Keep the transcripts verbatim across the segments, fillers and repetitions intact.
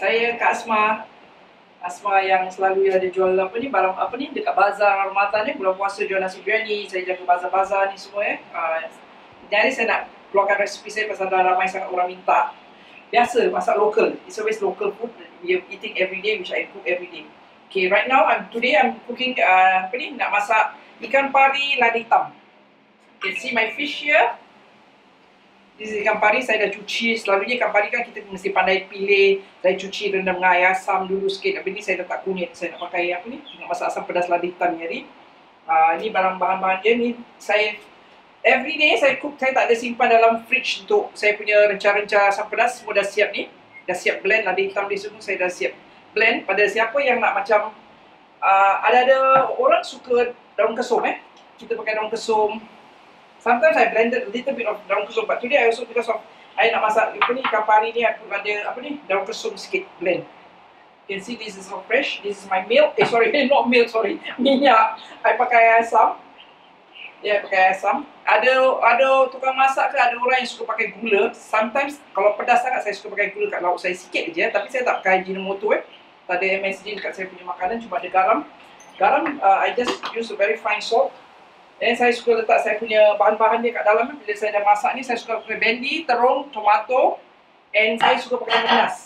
Saya Kak Asma. Asma yang selalu ada jual apa ni, barang apa ni dekat bazar Ramadan ni, bulan puasa jual nasi biryani, saya jaga bazar-bazar ni semua ya. Uh, jadi saya nak keluarkan resipi saya pasal dah ramai sangat orang minta. Biasa masak local, it's always local food we are eating every day, which I cook every day. Okay, right now I'm today I'm cooking uh, apa ni, nak masak ikan pari lada hitam. You can see my fish here. This is ikan pari, saya dah cuci. Selalunya ikan pari kan kita mesti pandai pilih. Saya cuci rendam dengan air asam dulu sikit. Tapi ni saya letak kunyit. Saya nak pakai apa ni, nak masak asam pedas lada hitam ni hari. Uh, ni barang bahan-bahan dia ni. Saya every day saya cook, saya tak ada simpan dalam fridge untuk saya punya renca-renca asam pedas. Semua dah siap ni. Dah siap blend lada hitam dia semua, saya dah siap blend. Pada siapa yang nak macam uh, ada-ada orang suka daun kesum eh. Kita pakai daun kesum. Sometimes I blended a little bit of daun kesum, but today I also, because of I nak masak apa ni, ikan pari ni, aku ada apa ni, daun kesum sikit blend. You can see this is so fresh. This is my milk. Eh sorry, not milk, sorry, minyak. I pakai asam. Ya, yeah, pakai asam. Ada ada tukang masak ke, ada orang yang suka pakai gula. Sometimes kalau pedas sangat saya suka pakai gula kat lauk saya sikit je, tapi saya tak pakai Ajinomoto eh. Tak ada M S G dekat saya punya makanan, cuma ada garam. Garam uh, I just use a very fine salt. Dan saya suka letak saya punya bahan-bahan dia kat dalam. Bila saya dah masak ni, saya suka pakai bendi, terung, tomato, and saya suka pakai nenas.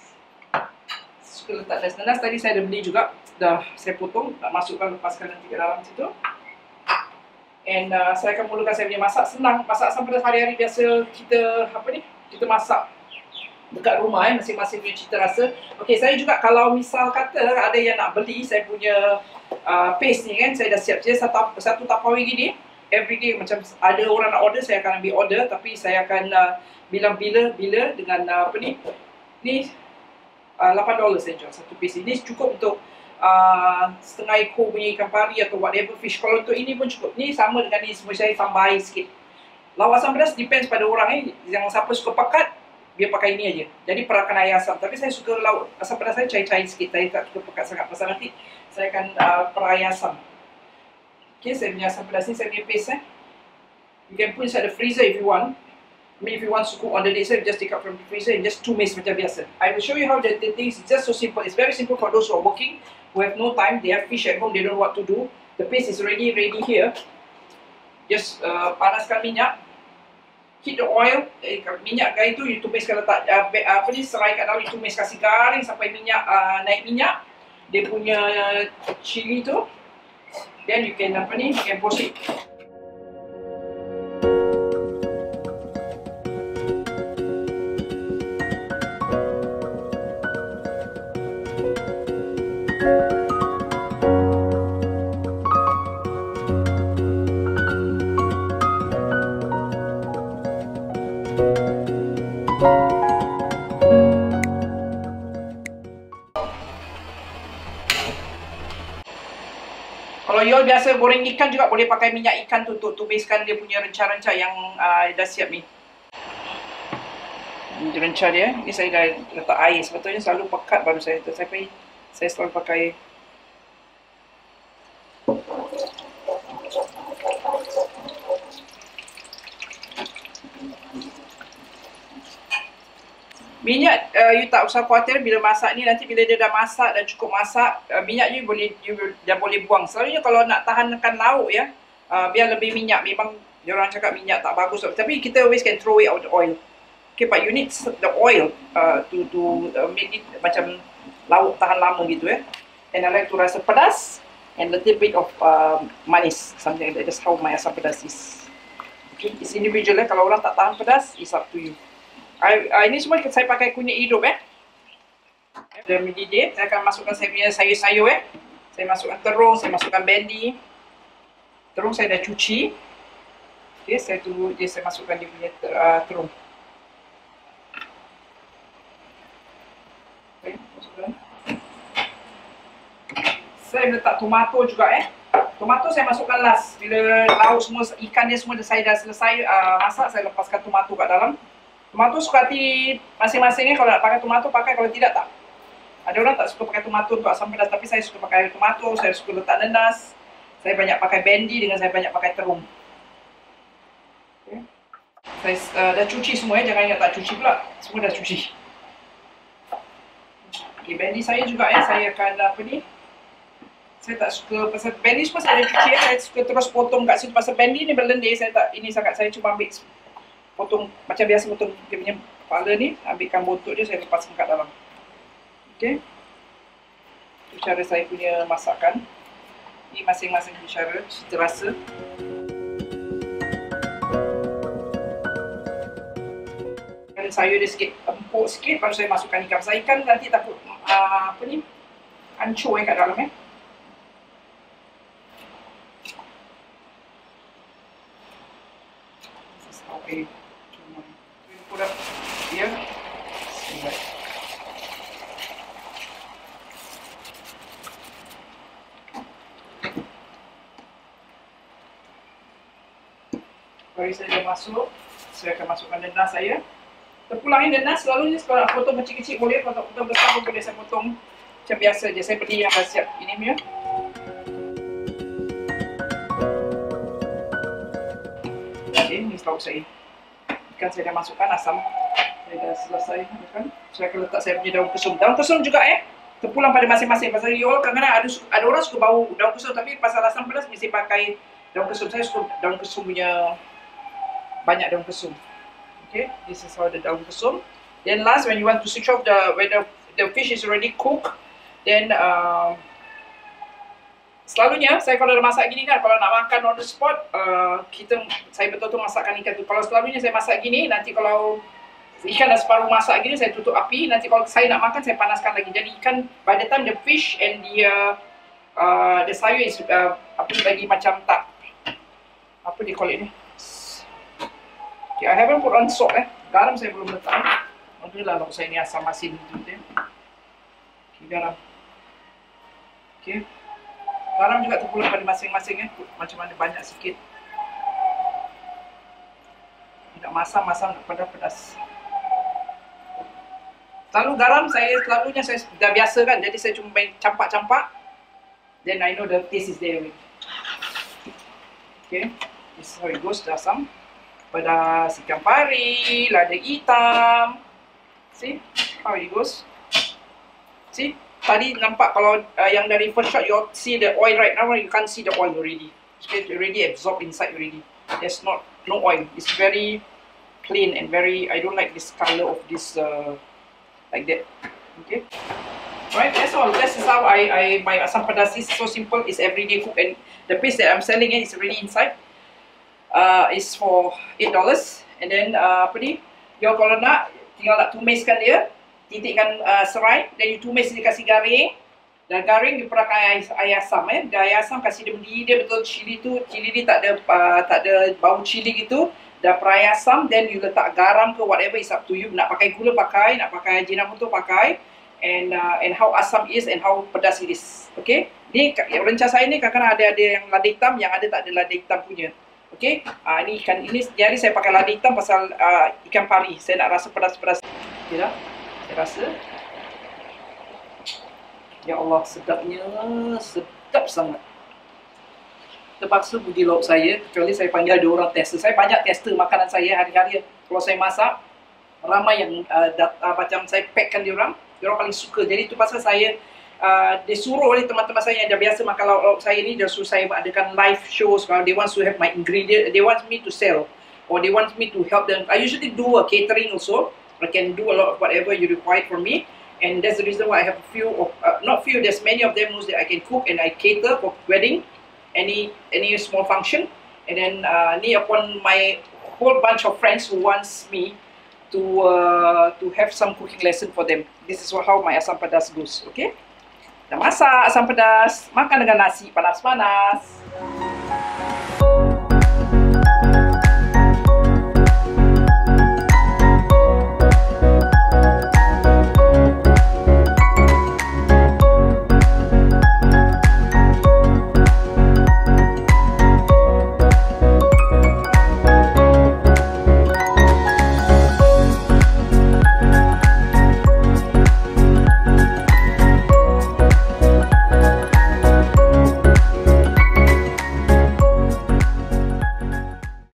Suka letak nenas. Tadi saya dah beli juga, dah saya potong, tak masukkan, lepaskan nanti ke dalam situ. And uh, saya akan mulakan saya punya masak. Senang, masak asam pedas hari-hari biasa kita apa ni, kita masak dekat rumah eh, masing-masing punya cita rasa. Okey, saya juga kalau misal kata ada yang nak beli saya punya uh, paste ni kan, saya dah siap je satu, satu Tupperware gini. Everyday macam ada orang nak order, saya akan ambil order, tapi saya akan uh, bilang bila-bila dengan uh, apa ni. Ni uh, lapan dolar saya jual satu paste ini. Cukup untuk uh, setengah ekor punya ikan pari atau whatever fish. Kalau untuk ini pun cukup. Ni sama dengan ni, semua saya tambah air sikit. Lauk asam pedas depends pada orang eh. Yang siapa suka pekat, dia pakai ini aja. Jadi perakan air asam. Tapi saya suka lauk asam pedas saya cair-cair sikit. Saya tak suka pekat sangat. Pasal nanti saya akan uh, perai asam. Okay, saya punya asam pedas ni, saya punya paste eh. You can put inside the freezer if you want. I mean, if you want to cook on the day, so just take out from the freezer and just tumis macam biasa. I will show you how the, the things, it's just so simple. It's very simple for those who are working, who have no time, they have fish at home, they don't know what to do. The paste is already ready here. Just uh, panaskan minyak. Heat the oil, eh, minyak gaya itu you tumiskan, letak uh, apa ni, serai kat dalam, you tumis kasih garing sampai minyak uh, naik minyak. Dia punya uh, chili tu, then you can apa ni, you can proceed. Kalau you biasa goreng ikan juga boleh pakai minyak ikan tu untuk tumiskan dia punya renca-renca yang uh, dah siap ni. Ini renca dia. Ini saya dah letak air. Sebetulnya selalu pekat baru saya letak. Saya, saya selalu pakai minyak. Uh, you tak usah khawatir bila masak ni, nanti bila dia dah masak dan cukup masak, uh, minyak you boleh, you dah boleh buang. Selalunya kalau nak tahankan lauk ya, uh, biar lebih minyak, memang diorang cakap minyak tak bagus, tapi kita always can throw it out the oil. Okay, but you need the oil uh, to to uh, make it macam lauk tahan lama gitu ya. And I like to rasa pedas and a little bit of uh, manis, something like that. That's how my asam pedas is. Okay, it's individual ya. Kalau orang tak tahan pedas, it's up to you. I, uh, ini semua saya pakai kunyit hidup eh. Dah mendidih, saya akan masukkan saya punya sayur-sayur eh. Saya masukkan terung, saya masukkan bendi. Terung saya dah cuci. Okay, saya tunggu dia, saya masukkan dia punya ter, uh, terung. Okay, masukkan. Saya letak tomato juga eh. Tomato saya masukkan last. Bila lauk semua, ikan dia semua saya dah selesai uh, masak, saya lepaskan tomato kat dalam. Tomato suka hati masing-masing ni, kalau nak pakai tomato pakai, kalau tidak tak. Ada orang tak suka pakai tomato untuk asam pedas, tapi saya suka pakai tomato, saya suka letak nenas. Saya banyak pakai bendi dengan saya banyak pakai terung. Okay. Saya uh, dah cuci semua ya, jangan ingat tak cuci pula. Semua dah cuci. Okay, bendi saya juga ya, saya akan apa ni? Saya tak suka pasal bendi semua saya ada cuci ya, saya suka terus potong kat situ pasal bendi ni berlendir saya tak ini sangat saya cuma ambil potong macam biasa potong dia punya kepala ni, ambilkan buntut dia saya lepaskan kat dalam. Okey. Itu cara saya punya masakan. Ini masing-masing cara cita rasa. Kalau sayur dia sikit empuk sikit baru saya masukkan ikan. Pasal ikan nanti takut uh, apa ni? Hancur eh kat dalam eh. This is how I put up here. Mari saya dah masuk, saya akan masukkan dendang saya. Terpulangin dendang selalunya kalau nak potong kecil-kecil boleh, kalau potong besar pun boleh saya potong macam biasa je. Saya beli yang dah siap ini punya. Okey, ni lauk saya. Ikan saya dah masukkan, asam saya dah selesai makan. Saya akan letak saya punya daun kesum. Daun kesum juga eh, terpulang pada masing-masing. Pasal you all kadang-kadang ada, ada orang suka bau daun kesum, tapi pasal asam pedas mesti pakai daun kesum. Saya suka daun kesum punya, banyak daun kesum. Okay, this is how the daun kesum. Then last, when you want to switch off the when the, the fish is already cooked, then uh, selalunya saya kalau dah masak gini kan, kalau nak makan on the spot, uh, kita saya betul-betul masakkan ikan tu. Kalau selalunya saya masak gini, nanti kalau ikan dah separuh masak gini, saya tutup api. Nanti kalau saya nak makan, saya panaskan lagi. Jadi ikan, by the time the fish and the uh, uh, the sayur is uh, apa lagi macam tak, apa dia call it ni? Okay, I haven't put on salt eh. Garam saya belum letak. Alhamdulillah lauk saya ni asam masin tu dia. Okay, garam. Okay. Garam juga terpulang pada masing-masing eh. Macam mana banyak sikit. Tidak masam-masam pada pedas. Selalu garam saya selalunya saya dah biasa kan. Jadi saya cuma main campak-campak. Then I know the taste is there. Okay. This is how it goes, the asam. Pedas ikan pari, lada hitam. See how it goes. See, tadi nampak kalau uh, yang dari first shot you see the oil right now, you can't see the oil already. It's already absorbed inside already. There's not no oil. It's very plain and very. I don't like this color of this uh, like that. Okay. Right, that's all. This is how I I my asam pedas is so simple. It's everyday cook and the paste that I'm selling it is already inside. Uh, is for eight dollars, and then uh, apa ni, you kalau nak tinggal nak tumiskan dia, titikkan uh, serai, dan you tumis dia kasih garing, dan garing you pakai air asam eh, dan air asam kasih dia mendidih dia betul, cili tu, cili ni tak ada uh, tak ada bau cili gitu, dah perai asam, then you letak garam ke whatever is up to you, nak pakai gula pakai, nak pakai ajinomoto pakai, and uh, and how asam is and how pedas it is, okay? Ni rencana saya ni kadang-kadang ada ada yang lada hitam, yang ada tak ada lada hitam punya. Okey, uh, ini ikan ini jadi saya pakai lada hitam pasal uh, ikan pari. Saya nak rasa pedas-pedas. Okey dah. Saya rasa. Ya Allah, sedapnya, sedap sangat. Terpaksa puji lauk saya, kecuali saya panggil ada orang tester. Saya banyak tester makanan saya hari-hari. Kalau saya masak, ramai yang uh, dat, uh, macam saya packkan dia orang, dia orang paling suka. Jadi itu pasal saya Uh, disuruh oleh teman-teman saya yang dah biasa makan lauk-lauk saya ni, dia suruh saya adakan live shows kalau they want to have my ingredient, they want me to sell or they want me to help them. I usually do a catering also. I can do a lot of whatever you require from me, and that's the reason why I have a few of, uh, not few, there's many of them knows that I can cook and I cater for wedding, any any small function, and then uh, ni upon my whole bunch of friends who wants me to uh, to have some cooking lesson for them. This is how my asam pedas goes, okay? Dah masak asam pedas, makan dengan nasi panas-panas.